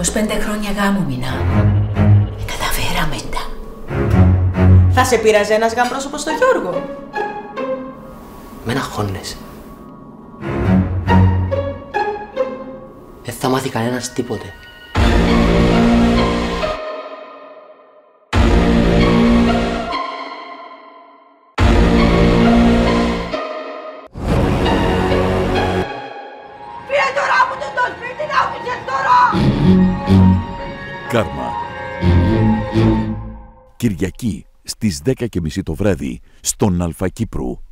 25 χρόνια γάμου, Μινά. Καταφέραμε τα. Θα σε πείραζε ένας γαμπρός όπως το Γιώργο? Μένα χώνεσαι. Δεν θα μάθει κανένας τίποτε. Πήρε τώρα από το σπίτι να άφησες τώρα! Κάρμα. Κυριακή στις 10:30 το βράδυ στον Αλφα Κύπρου.